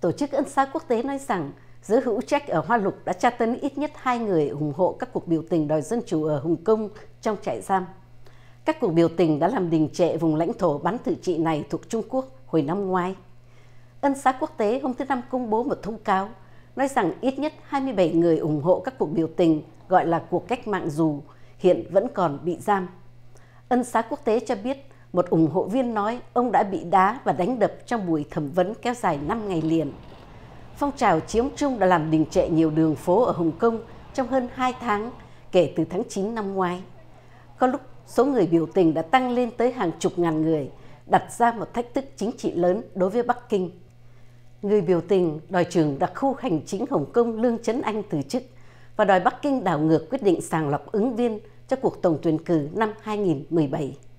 Tổ chức Ân xá Quốc tế nói rằng giới hữu trách ở Hoa Lục đã tra tấn ít nhất 2 người ủng hộ các cuộc biểu tình đòi dân chủ ở Hồng Kông trong trại giam. Các cuộc biểu tình đã làm đình trệ vùng lãnh thổ bán tự trị này thuộc Trung Quốc hồi năm ngoái. Ân xá Quốc tế hôm thứ Năm công bố một thông cáo nói rằng ít nhất 27 người ủng hộ các cuộc biểu tình gọi là cuộc cách mạng dù hiện vẫn còn bị giam. Ân xá Quốc tế cho biết một ủng hộ viên nói ông đã bị đá và đánh đập trong buổi thẩm vấn kéo dài 5 ngày liền. Phong trào chiếm trung đã làm đình trệ nhiều đường phố ở Hồng Kông trong hơn 2 tháng kể từ tháng 9 năm ngoái. Có lúc số người biểu tình đã tăng lên tới hàng chục ngàn người, đặt ra một thách thức chính trị lớn đối với Bắc Kinh. Người biểu tình đòi trưởng đặc khu hành chính Hồng Kông Lương Chấn Anh từ chức và đòi Bắc Kinh đảo ngược quyết định sàng lọc ứng viên cho cuộc tổng tuyển cử năm 2017.